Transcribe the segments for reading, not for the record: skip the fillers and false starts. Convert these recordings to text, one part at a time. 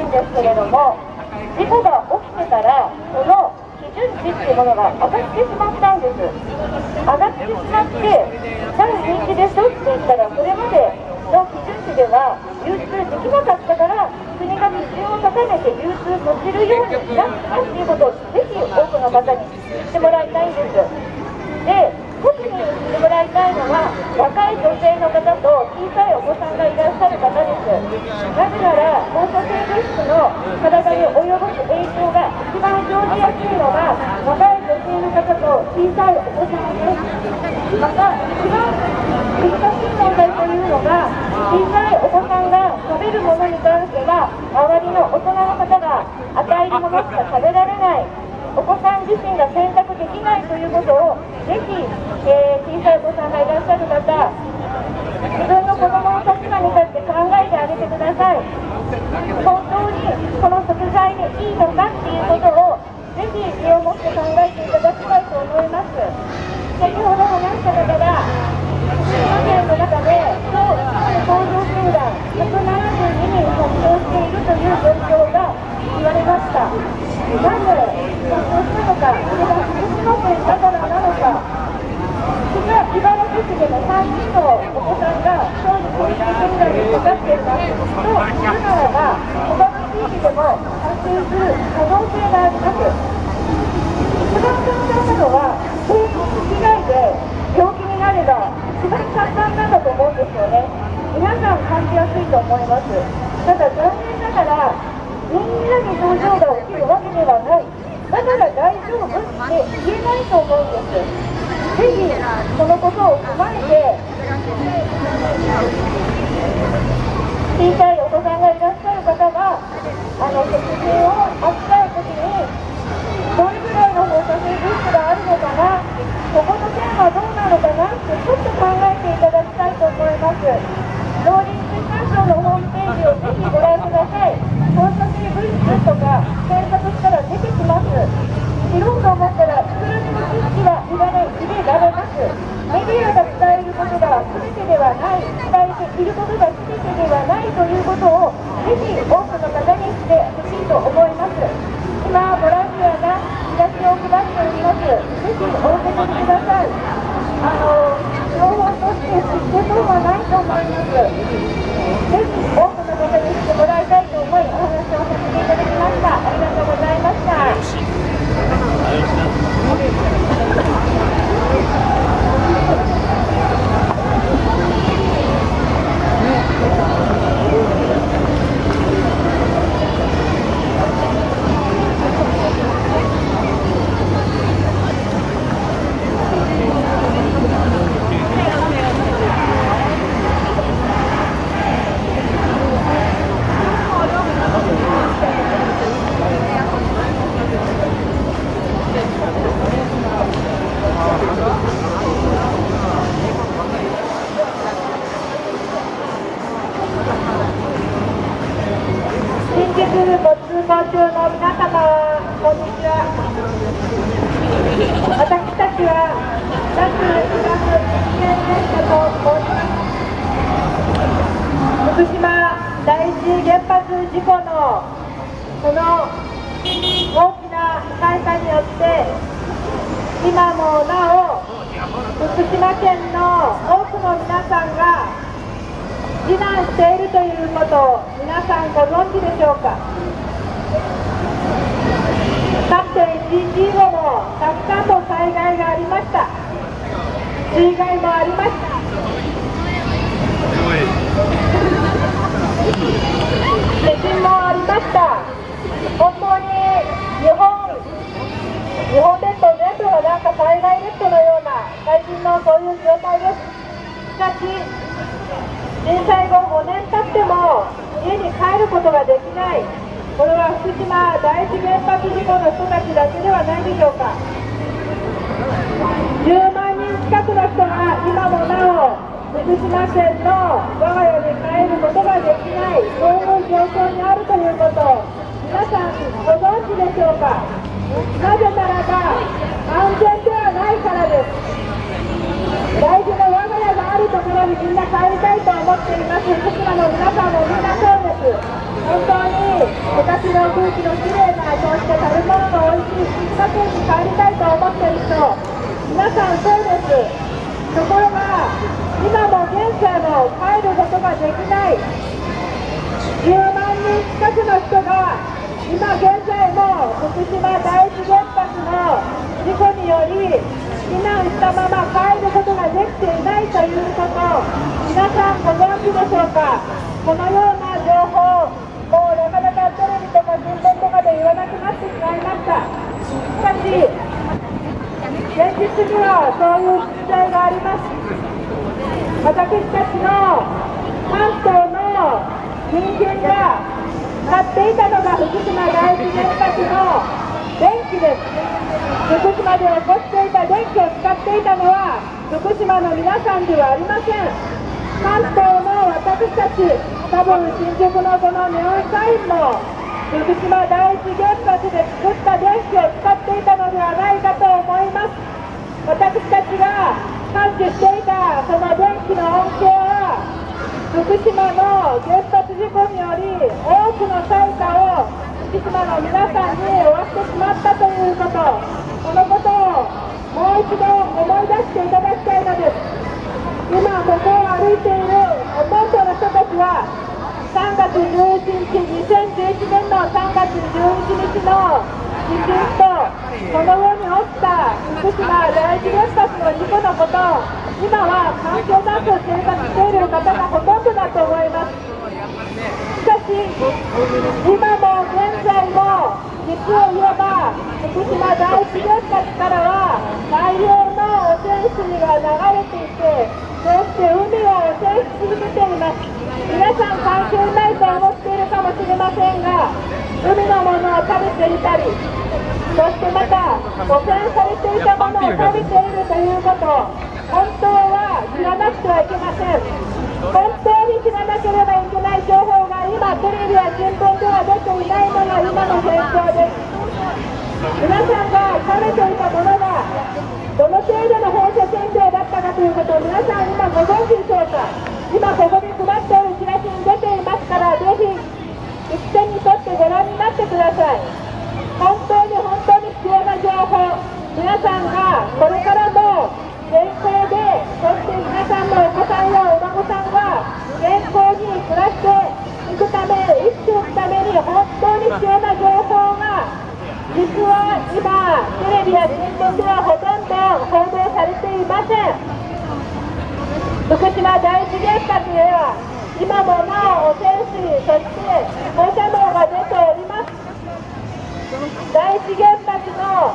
んですけれども、事故が起きてからその基準値っていうものが上がってしまったんです。上がってしまって第2期でしょって言ったら、それまでの基準値では流通できなかったから、国が基準を高めて流通させるようになったっていうことをぜひ多くの方に知ってもらいたいんです。で、特に知ってもらいたいのは若い女性の方と小さいお子さんがいらっしゃる方です。なぜなら放射性物質の体に及ぼす影響が一番生じやすいのが若い女性の方と小さいお子さんです。また一番難しい問題というのが、小さいお子さんが食べるものに関しては周りの大人の方が与えるものしか食べられない、お子さん自身が選択できないということをぜひ、小さいお子さんがいらっしゃる方、自分の子供の立場に立って考えてあげてください。本当にこの食材でいいのかっていうことをぜひ身をもって考えていただきたいと思います。先ほど話した方が福島県の中で工場集団172人活動しているという状況が言われました。なぜ活動したのか、それが福島県だからなのか、茨城市でも3人のお子さんが小児教育障害にかかっていますというならば、他の地域でも発生する可能性があります。一番簡単なのは生活被害で病気になれば一番簡単なんだと思うんですよね。皆さん感じやすいと思います。ただ残念ながらみんなに症状が起きるわけではない、だから大丈夫って言えないと思うんです。ぜひこのことを踏まえて、小さいお子さんがいらっしゃる方が食品を扱うときにどれぐらいの放射性物質があるのかな、ここの件はどうなのかなってちょっと考えていただきたいと思います。農林水産省のホームページをぜひご覧ください。放射性物質とか検索したら出てきます。知ろうと思ったらいくらでも知識は入れられます。メディアが伝えることが全てではない、伝えていることが全てではないということをぜひ多くの方にしてほしいと思います。今ボランティアがチラシを配っております。ぜひお受け取りください。情報として知って損はないと思います。ぜひ多くの方にしてもらいたいと思いお話をさせていただきました。ありがとうございました。福島第一原発事故のこの大きな災害によって今もなお福島県の多くの皆さんが避難しているということを皆さんご存知でしょうか。3.11後もたくさんの災害がありました。水害もありました。地震もありました。本当に日本列島全部がなんか災害列島のような最近のそういう状態です。しかし震災後5年経っても家に帰ることができない、これは福島第一原発事故の人たちだけではないでしょうか。10万人近くの人が今もなお福島県の我が家に帰ることができない、そういう状況にあるということを皆さんご存知でしょうか。なぜならば安全ではないからです。大事な我が家があるところにみんな帰りたいと思っています。福島の皆さんもみんなそうです。本当にお秋の空気のきれいな、そして食べ物の美味しい福島県に帰りたいと思っている人、皆さんそうです。ところが、今も現在も帰ることができない10万人近くの人が、今現在も福島第一原発の事故により避難したまま帰ることができていないということ、皆さんご存知でしょうか。このような情報、もうなかなかテレビとか新聞とかで言わなくなってしまいました。しかし、現実にはそういう実態があります。私たちの関東の人間が使っていたのが福島第一原発の電気です。福島で起こっていた電気を使っていたのは福島の皆さんではありません。関東の私たち、多分新宿のこのネオンサインも福島第一原発で作った電気を使っていたのではないかと思います。私たちが感知していたその電気の恩恵は福島の原発事故により多くの災禍を福島の皆さんに負わせてしまったということ、このことをもう一度思い出していただきたいのです。今ここを歩いているほとんどの人たちは3月11日、2011年の3月11日の地震とその後に起きた福島第一原発の事故のこと、今は関係なく生活している方がほとんどだと思います。しかし、今も現在も実を言えば福島第一原発からは大量の汚染水が流れていて、そして海を汚染し続けています。皆さん関係ないと思っているかもしれませんが、海のものを食べていたり、そしてまた汚染されていたものを食べているということ、本当は知らなくてはいけません。本当に知らなければいけない情報が今テレビや新聞では出ていないのが今の現状です。皆さんが食べていたものがどの程度の放射線量だったかということを皆さん今ご存知でしょうか。今ここに配っているチラシに出ていますから、ぜひ一手に取ってご覧になってください。本当に必要な情報、皆さんがこれからも健康で、そして皆さんのお子さんやお孫さんが健康に暮らしていくため、生きていくために本当に必要な情報が実は今テレビや新聞ではほとんど報道されていません。福島第一原発では今もなお汚染水、そして放射能が出ております。第一原発の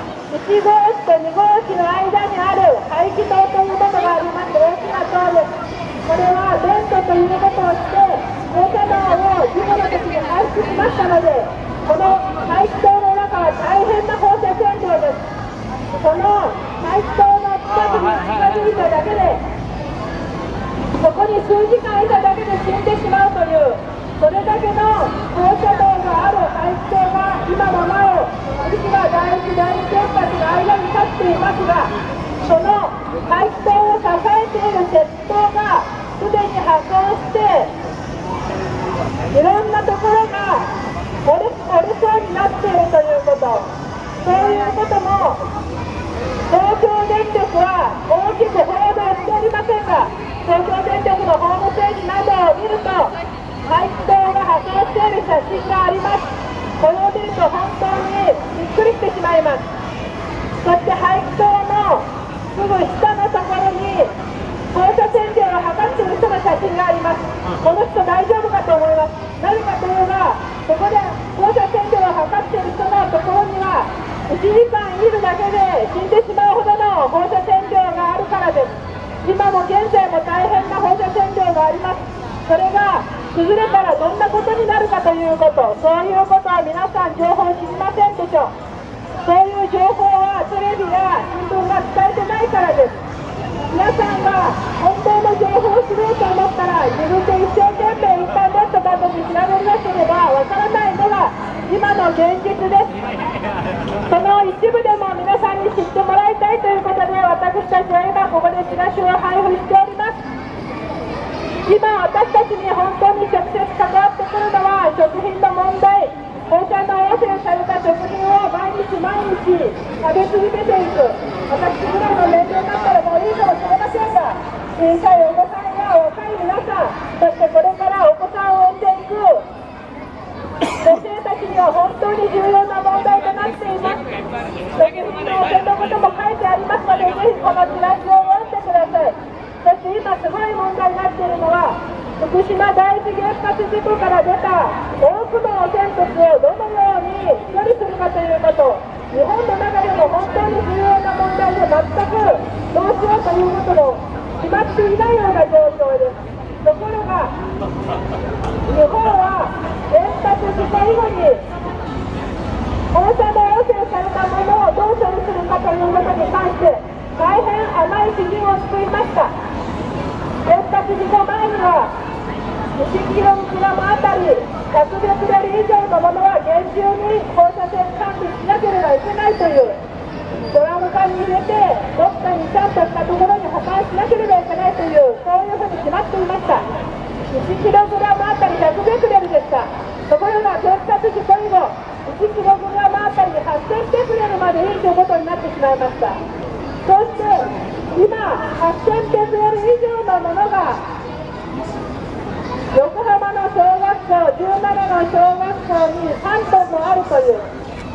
1号機と2号機の間にある排気塔というものがあります。大きな塔です。これはベントということをして放射能を事故の時に排出しましたので、この排気塔の中は大変な放射線量です。この排気塔の近くに近づいただけで、そこに数時間いただけで死んでしまうという、それだけの放射能がある排気塔が今もなお福島第一原発の間に立っていますが、その排気塔を支えている鉄塔がすでに破損して、いろんなところが折れそうになっているということ、そういうことも東京電力は大きく報道しておりませんが、東京電力のホームページなどを見ると排気塔が破損している写真があります。これを見ると本当にびっくりしてしまいます。そして排気塔のすぐ下のところに放射線量を測っている人の写真があります。この人大丈夫かと思います。なぜかというと、ここで放射線量を測っている人のところには1時間いるだけで死んでしまうほどの放射線量があるからです。今も現在も大変な放射線量があります。それが崩れたらどんなことになるかということ、そういうことは皆さん情報知りませんでしょう。そういう情報はテレビや新聞が伝えてないからです。皆さんが本当の情報を知ろうと思ったら自分で一生懸命インターネットなどで調べなければわからないのが今の現実です。その一部でも皆さんに知ってもらいたいということで、私たちは今ここでチラシを配布しております。今私たちに本当に直接関わってくるのは食品の問題、 毎日食べ続けていく、私ぐらいの年齢になったらもういいかもしれませんが、小さいお子さんや若い皆さん、そしてこれからお子さんを産んでいく女性たちには本当に重要な問題となっています。食品の汚染のことも書いてありますので、ぜひこのチラシを読んでください。そして今すごい問題になっているのは、福島第一原発事故から出た多くの汚染物をどのように処理するかということ、日本の中でも本当に重要な問題で、全くどうしようということも決まっていないような状況です。ところが日本は原発事故以後に放射能汚染されたものをどう処理するかということに関して大変甘い基準を作りました。原発事故前には1キログラムあたり100ベクレル以上のものは厳重に放射線管理しなければいけないという、ドラム缶に入れてどっかにちゃんとしたところに保管しなければいけないという、そういうふうに決まっていました。1キログラムあたり100ベクレルでした。ところが原発事故以後1キログラムあたり8000ベクレルまでいいということになってしまいました。そして今8000ベクレル以上のものが横浜の小学校17の小学校に3トンもあるという、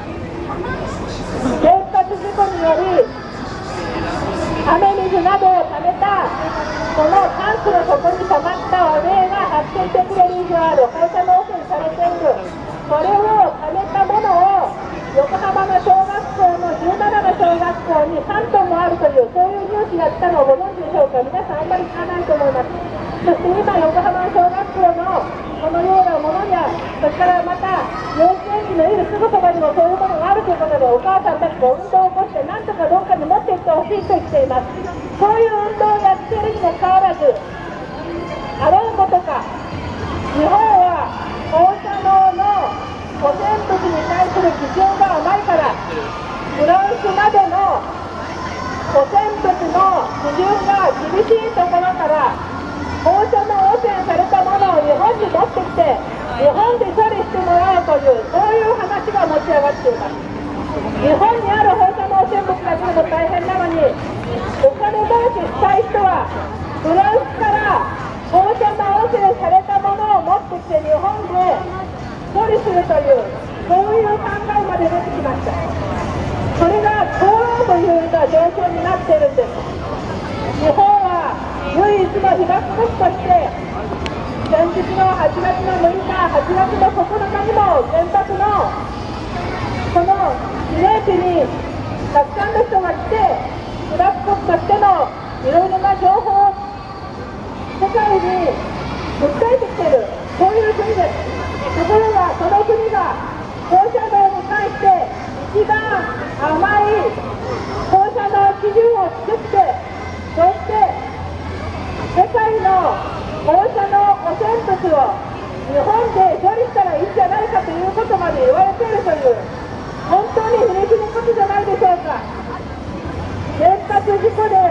原発事故により雨水などをためたこのタンクの底に溜まった汚泥が8000ベクレル以上ある、放射能汚染されている、これをためたものを横浜の小学校の17の小学校に3トンもあるという、そういうニュースが来たのをご存知でしょうか。皆さんあんまり知らないと思います。そして今横浜の小学校のこのようなものや、それからまた幼稚園児のいるすぐそばにもそういうものがあるということで、お母さんたちも運動を起こしてなんとかどっかに持っていってほしいと言っています。そういう運動をやっているにもかかわらず、あろうことか日本は放射能の汚染物に対する基準が甘いから、フランスまでの汚染物の基準が厳しいところから放射能汚染されたものを日本に持ってきて日本で処理してもらおうという、そういう話が持ち上がっています。日本にある放射能汚染物だけでも大変なのに、お金儲けしたい人はフランスから放射能汚染されたものを持ってきて日本で処理するという、そういう考えまで出てきました。それが通ろうというような状況になっているんです。日本は唯一の被爆国として、先日の8月の6日、8月の9日にも原爆のその慰霊碑にたくさんの人が来て、被爆国としてのいろいろな情報を世界に訴えてきている、そういう国です。ところがその国が放射能に関して一番甘い放射能基準を作って、そして世界の放射能汚染物を日本で処理したらいいんじゃないかということまで言われているという、本当に皮肉なことじゃないでしょうか。原発事故で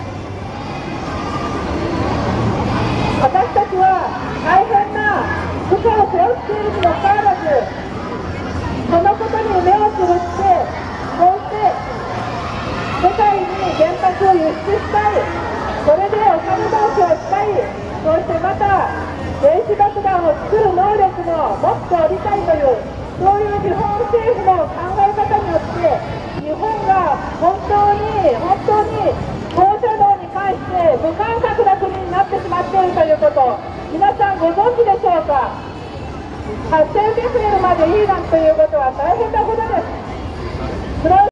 私たちは大変な負荷を背負っているにもかかわらず、そのことに目をつぶって、こうして世界に原発を輸出したい、それでお金儲けをしたい、そしてまた原子爆弾を作る能力ももっとありたいという、そういう日本政府の考え方によって日本が本当に放射能に関して無感覚な国になってしまっているということ、皆さんご存知でしょうか。8000ベクレルまでいいなんていうことは大変なことです。